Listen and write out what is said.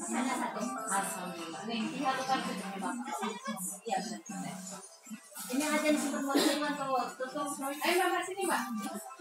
Sana satu. Alhamdulillah. Nih, lihat tuh kartu ini, Bang. Iya benar. Ini ada di supermarket atau tutup. Ayo, Mbak, sini, Mbak.